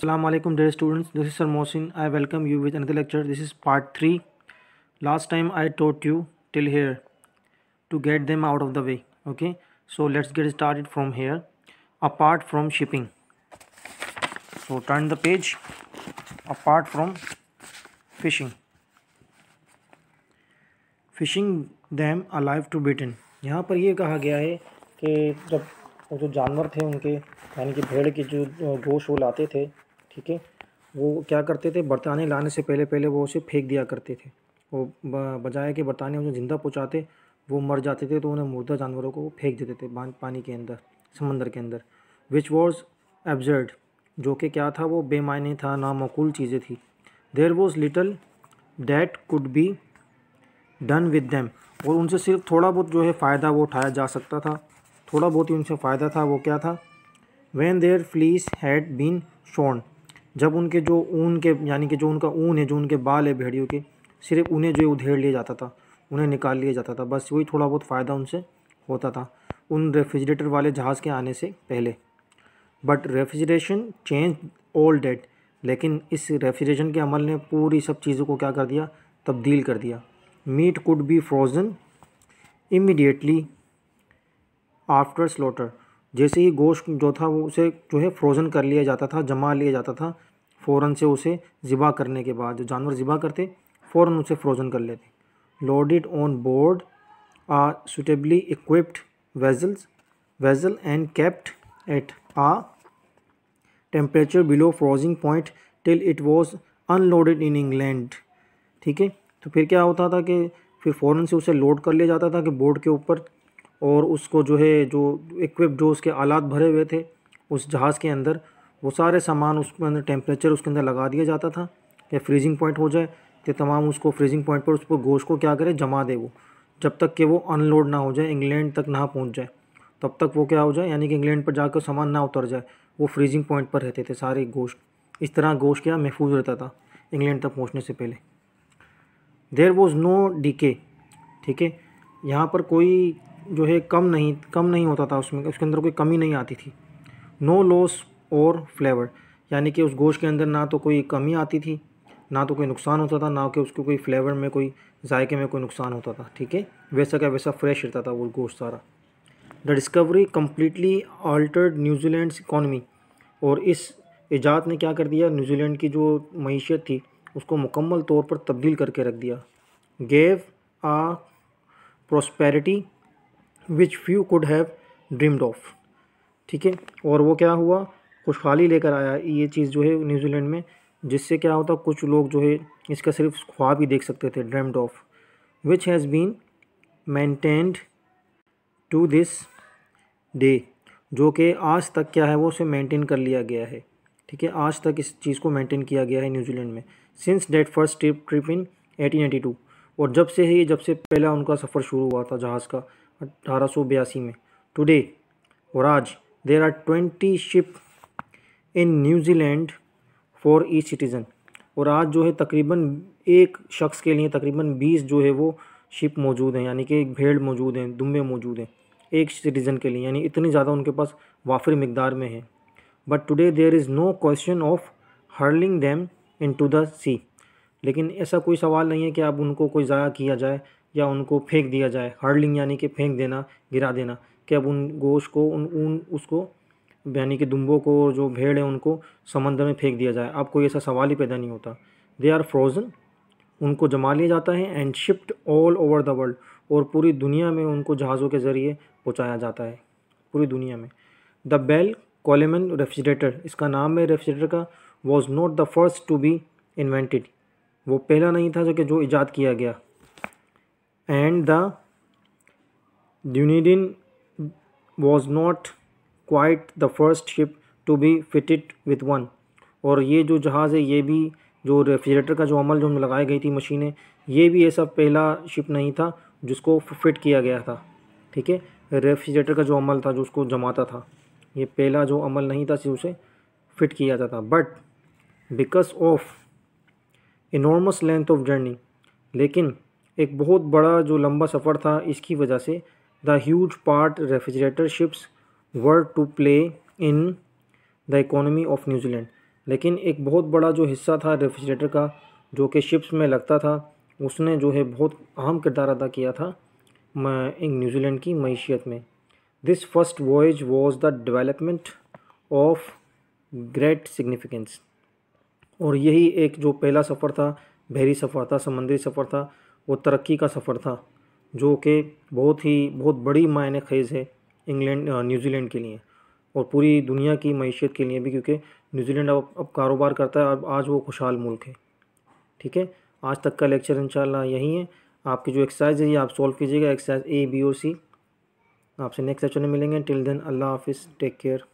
Assalamu alaikum dear students, this is Sir Mohsin. I welcome you with another lecture. This is part 3. Last time I taught you till here to get them out of the way. Okay, so let's get started from here. Apart from shipping. So turn the page. Apart from fishing. Fishing them alive to Britain. यहाँ पर ये कहा गया है कि जब वो जो जानवर थे उनके यानी कि भेड़ के जो गोश्त वो लाते थे, ठीक है, वो क्या करते थे, बरताने लाने से पहले वो उसे फेंक दिया करते थे। वो बजाय कि बरताने उन्हें ज़िंदा पहुँचाते वो मर जाते थे, तो उन्हें मुर्दा जानवरों को फेंक देते थे पानी के अंदर, समंदर के अंदर। विच वॉज एब्जर्ड, जो कि क्या था, वो बेमायने था, नामाकूल चीज़ें थी। There was little that could be done with them, और उनसे सिर्फ थोड़ा बहुत जो है फ़ायदा वो उठाया जा सकता था, थोड़ा बहुत ही उनसे फ़ायदा था। वो क्या था, when their fleece had been shorn, जब उनके जो ऊन के यानी कि जो उनका ऊन है, जो उनके बाल है भेड़ियों के, सिर्फ उन्हें जो है उधेड़ लिया जाता था, उन्हें निकाल लिया जाता था, बस वही थोड़ा बहुत फ़ायदा उनसे होता था उन रेफ्रिजरेटर वाले जहाज़ के आने से पहले। But refrigeration change all that, लेकिन इस रेफ्रिजरेशन के अमल ने पूरी सब चीज़ों को क्या कर दिया, तब्दील कर दिया। Meat could be frozen immediately after slaughter, जैसे ही गोश्त जो था वो उसे जो है फ्रोज़न कर लिया जाता था, जमा लिया जाता था फ़ौरन से, उसे ज़िबा करने के बाद जो जानवर ज़िबा करते फ़ौरन उसे फ्रोज़न कर लेते। Loaded on board a suitably equipped vessel and kept at a temperature below freezing point till it was unloaded in England. ठीक है, तो फिर क्या होता था कि फिर फ़ौरन से उसे लोड कर लिया जाता था कि बोर्ड के ऊपर, और उसको जो है जो इक्विप जो उसके आलात भरे हुए थे उस जहाज़ के अंदर, वो सारे सामान उसके अंदर टेम्परेचर उसके अंदर लगा दिया जाता था कि फ्रीजिंग पॉइंट हो जाए, कि तमाम उसको फ्रीजिंग पॉइंट पर उस पर गोश्त को क्या करे, जमा दे वो, जब तक कि वो अनलोड ना हो जाए, इंग्लैंड तक ना पहुंच जाए, तब तक वो क्या हो जाए, यानी कि इंग्लैंड पर जाकर सामान ना उतर जाए, वो फ्रीजिंग पॉइंट पर रहते थे सारे गोश्त। इस तरह गोश्त क्या महफूज रहता था इंग्लैंड तक पहुँचने से पहले। देयर वॉज नो डीके, ठीक है, यहाँ पर कोई जो है कम नहीं होता था उसमें, उसके अंदर कोई कमी नहीं आती थी। नो लॉस और फ्लेवर, यानी कि उस गोश्त के अंदर ना तो कोई कमी आती थी, ना तो कोई नुकसान होता था, ना कि उसको कोई फ्लेवर में, कोई जायके में कोई नुकसान होता था। ठीक है, वैसा का वैसा फ्रेश रहता था वो गोश्त सारा। The discovery completely altered New Zealand's economy, और इस ईजाद ने क्या कर दिया, न्यूजीलैंड की जो मईशत थी उसको मुकम्मल तौर पर तब्दील करके रख दिया। Gave a prosperity which few could have dreamed of. ठीक है, और वो क्या हुआ, खुशहाली लेकर आया ये चीज़ जो है न्यूजीलैंड में, जिससे क्या होता, कुछ लोग जो है इसका सिर्फ ख्वाब ही देख सकते थे, dreamed of, which has been maintained to this day, जो कि आज तक क्या है वो उसे मेंटेन कर लिया गया है। ठीक है, आज तक इस चीज़ को मेंटेन किया गया है न्यूजीलैंड में, since that first trip in 1882, और जब से पहला उनका सफ़र शुरू हुआ था जहाज़ का 1882 में। टुडे, और आज, there are 20 sheep in New Zealand for each citizen, और आज जो है तकरीबन एक शख्स के लिए तकरीबन 20 जो है वो शिप मौजूद हैं, यानी कि भेड़ मौजूद हैं, दुम्बे मौजूद हैं एक सिटीज़न के लिए, यानी इतनी ज़्यादा उनके पास वाफिर मिकदार में है। But today there is no question of hurling them into the sea, लेकिन ऐसा कोई सवाल नहीं है कि अब उनको कोई ज़ाया किया जाए या उनको फेंक दिया जाए। हर्लिंग यानी कि फेंक देना, गिरा देना, कि अब उन गोश्त को उसको यानी कि दुम्बों को, जो भेड़ है उनको समंदर में फेंक दिया जाए, अब कोई ऐसा सवाल ही पैदा नहीं होता। दे आर फ्रोज़न, उनको जमा लिया जाता है, and shipped all over the world, और पूरी दुनिया में उनको जहाज़ों के ज़रिए पहुँचाया जाता है, पूरी दुनिया में। द बेल कोलेमन रेफ्रिजरेटर, इसका नाम है रेफ्रिजरेटर का, was not the first to be invented, वो पहला नहीं था जो ईजाद किया गया। And the Dunedin was not quite the first ship to be fitted with one, और ये जो जहाज़ है, ये भी जो रेफ्रिजरेटर का जो अमल जो लगाई गई थी मशीनें, ये भी ऐसा पहला शिप नहीं था जिसको फिट किया गया था। ठीक है, रेफ्रिजरेटर का जो अमल था, जो उसको जमाता था, ये पहला जो अमल नहीं था उसे फिट किया जाता। But because of enormous length of journey, लेकिन एक बहुत बड़ा जो लंबा सफ़र था, इसकी वजह से the huge part refrigerator ships were to play in the economy of New Zealand, लेकिन एक बहुत बड़ा जो हिस्सा था रेफ्रिजरेटर का जो कि शिप्स में लगता था, उसने जो है बहुत अहम किरदार अदा किया था न्यूजीलैंड की मईशियत में। This first voyage was the development of great significance. और यही एक जो पहला सफ़र था, बहरी सफ़र था, समुद्री सफ़र था, वो तरक्की का सफ़र था जो कि बहुत बड़ी मायने ख़ेज़ है न्यूजीलैंड के लिए और पूरी दुनिया की मईशत के लिए भी, क्योंकि न्यूजीलैंड अब कारोबार करता है, अब आज वो खुशहाल मुल्क है। ठीक है, आज तक का लेक्चर इंशाल्लाह यही है। आपकी जो एक्सरसाइज है ये आप सॉल्व कीजिएगा, एक्सरसाइज A, B और C। आपसे नेक्स्ट लेक्चर में मिलेंगे। टिल देन अल्लाह हाफिज़, टेक केयर।